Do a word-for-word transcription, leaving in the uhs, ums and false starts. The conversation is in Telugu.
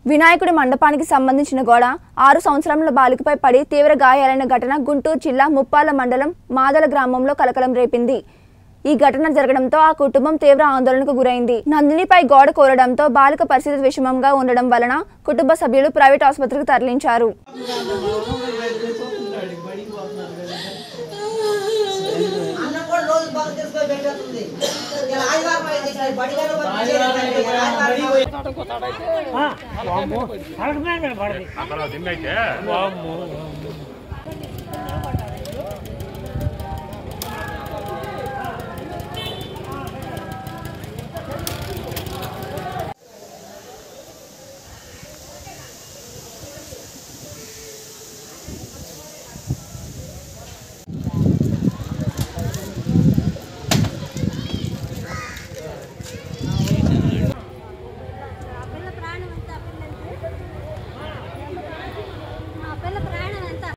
వినాయకుడి మండపానికి సంబంధించిన గోడ ఆరు సంవత్సరాల బాలికపై పడి తీవ్ర గాయాలైన ఘటన గుంటూరు జిల్లా ముప్పాల మండలం మాదల గ్రామంలో కలకలం రేపింది। ఈ ఘటన జరగడంతో ఆ కుటుంబం తీవ్ర ఆందోళనకు గురైంది। నందినిపై గోడ కోరడంతో బాలిక పరిస్థితి విషమంగా ఉండడం వలన కుటుంబ సభ్యులు ప్రైవేట్ ఆసుపత్రికి తరలించారు। అక్కడ